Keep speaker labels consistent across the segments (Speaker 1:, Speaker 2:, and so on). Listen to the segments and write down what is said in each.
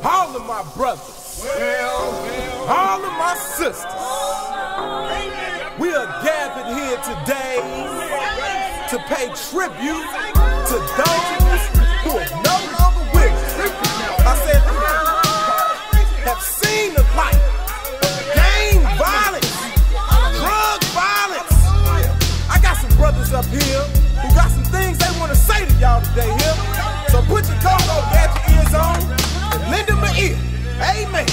Speaker 1: all of my brothers, all of my sisters, we are gathered here today to pay tribute to those who are no longer with us. I said, have seen the light of gang violence, drug violence. I got some brothers up here who got some things they want to say to y'all today here. So put your go-go gadget ears on and lend them an ear. Amen.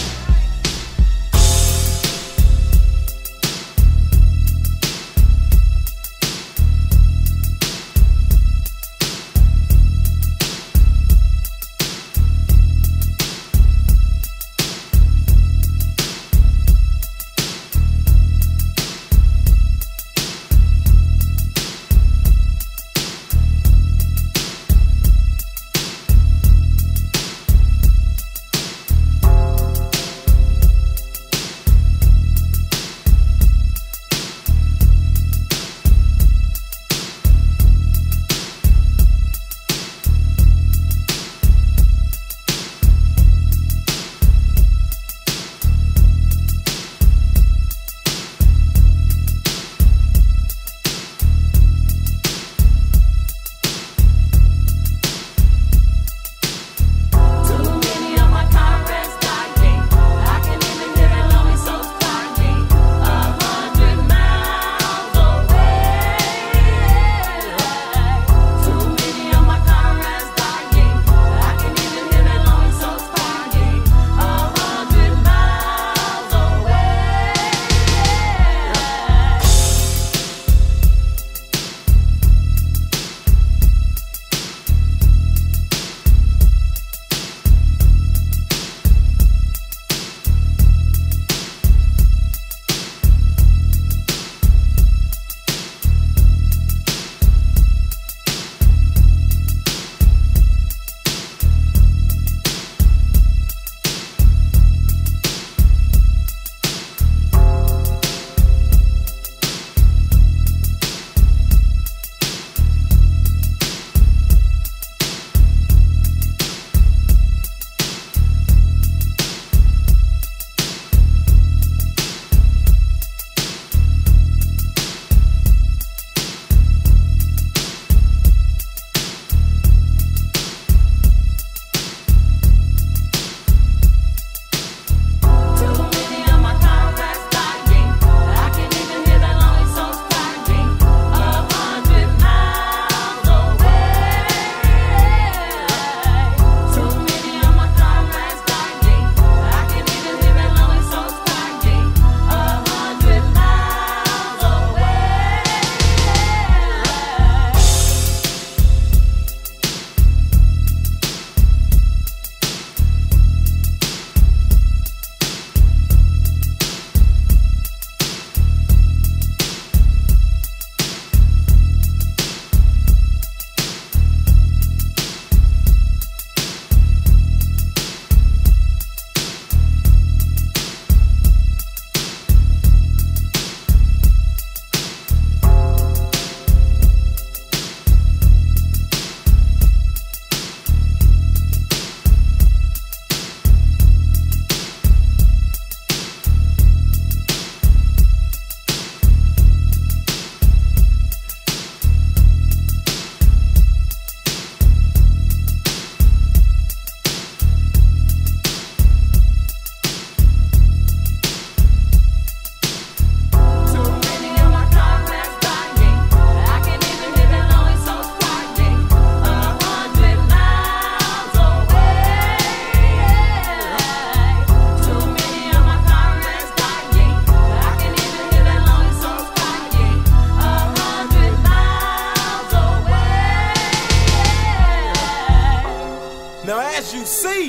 Speaker 1: Now as you see,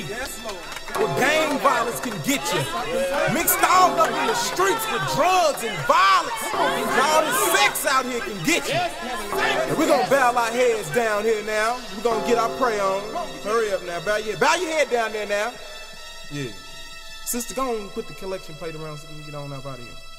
Speaker 1: what gang violence can get you, mixed all up in the streets with drugs and violence, and all this sex out here can get you. And we're gonna bow our heads down here now. We're gonna get our prayer on. Hurry up now, bow your head down there now. Yeah. Sister, go on and put the collection plate around so we can get on up out of here.